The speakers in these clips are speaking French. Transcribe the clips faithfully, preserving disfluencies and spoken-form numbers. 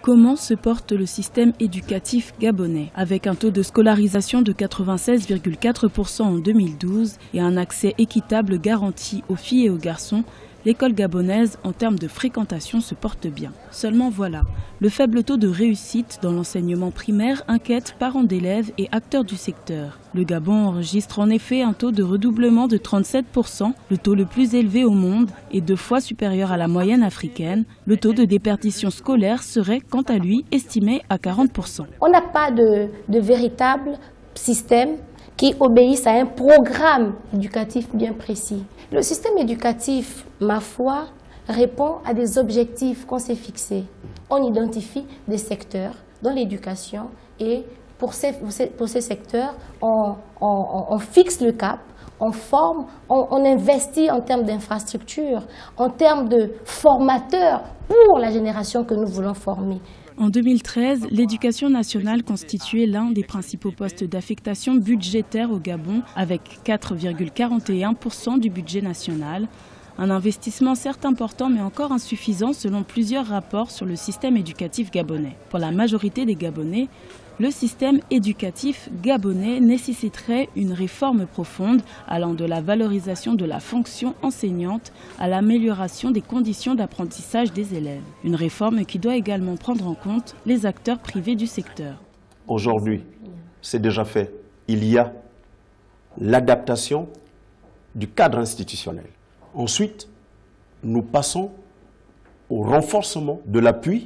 Comment se porte le système éducatif gabonais? Avec un taux de scolarisation de quatre-vingt-seize virgule quatre pour cent en deux mille douze et un accès équitable garanti aux filles et aux garçons, l'école gabonaise, en termes de fréquentation, se porte bien. Seulement voilà, le faible taux de réussite dans l'enseignement primaire inquiète parents d'élèves et acteurs du secteur. Le Gabon enregistre en effet un taux de redoublement de trente-sept pour cent, le taux le plus élevé au monde et deux fois supérieur à la moyenne africaine. Le taux de déperdition scolaire serait, quant à lui, estimé à quarante pour cent. On n'a pas de, de véritable système qui obéissent à un programme éducatif bien précis. Le système éducatif, ma foi, répond à des objectifs qu'on s'est fixés. On identifie des secteurs dans l'éducation et pour ces, pour ces secteurs, on, on, on fixe le cap, on forme, on, on investit en termes d'infrastructures, en termes de formateurs pour la génération que nous voulons former. En deux mille treize, l'éducation nationale constituait l'un des principaux postes d'affectation budgétaire au Gabon avec quatre virgule quarante et un pour cent du budget national. Un investissement certes important mais encore insuffisant selon plusieurs rapports sur le système éducatif gabonais. Pour la majorité des Gabonais, le système éducatif gabonais nécessiterait une réforme profonde allant de la valorisation de la fonction enseignante à l'amélioration des conditions d'apprentissage des élèves. Une réforme qui doit également prendre en compte les acteurs privés du secteur. Aujourd'hui, c'est déjà fait. Il y a l'adaptation du cadre institutionnel. Ensuite, nous passons au renforcement de l'appui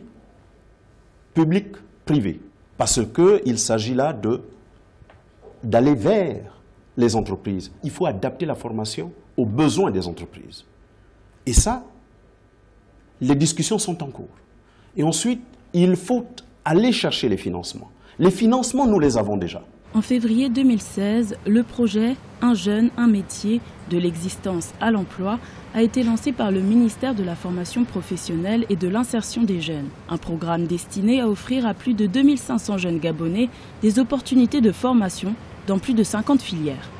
public-privé. Parce qu'il s'agit là d'aller vers les entreprises. Il faut adapter la formation aux besoins des entreprises. Et ça, les discussions sont en cours. Et ensuite, il faut aller chercher les financements. Les financements, nous les avons déjà. En février deux mille seize, le projet « Un jeune, un métier » de l'existence à l'emploi a été lancé par le ministère de la formation professionnelle et de l'insertion des jeunes. Un programme destiné à offrir à plus de deux mille cinq cents jeunes gabonais des opportunités de formation dans plus de cinquante filières.